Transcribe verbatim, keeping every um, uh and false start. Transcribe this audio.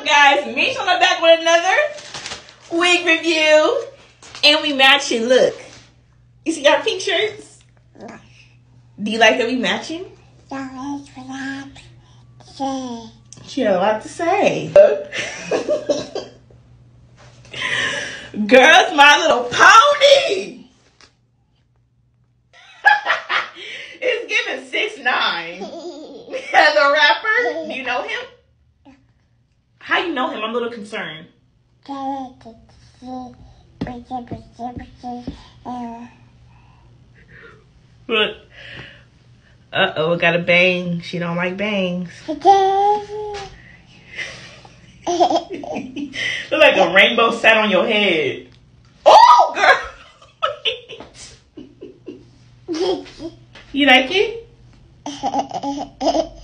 guys? Mish on the back with another wig review. And we matching. Look. You see our pink shirts? Do you like that we matching? She had a lot to say. Girls, My Little Pony. It's giving six nine. As a rapper, do you know him? How you know him? I'm a little concerned. Look. Uh-oh, it got a bang. She don't like bangs. Look like a rainbow sat on your head. Oh, girl. You like it?